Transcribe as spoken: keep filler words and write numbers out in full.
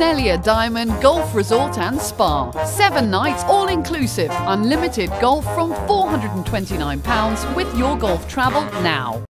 Cornelia Diamond Golf Resort and Spa. Seven nights all-inclusive, unlimited golf from four hundred and twenty-nine pounds with your golf travel now.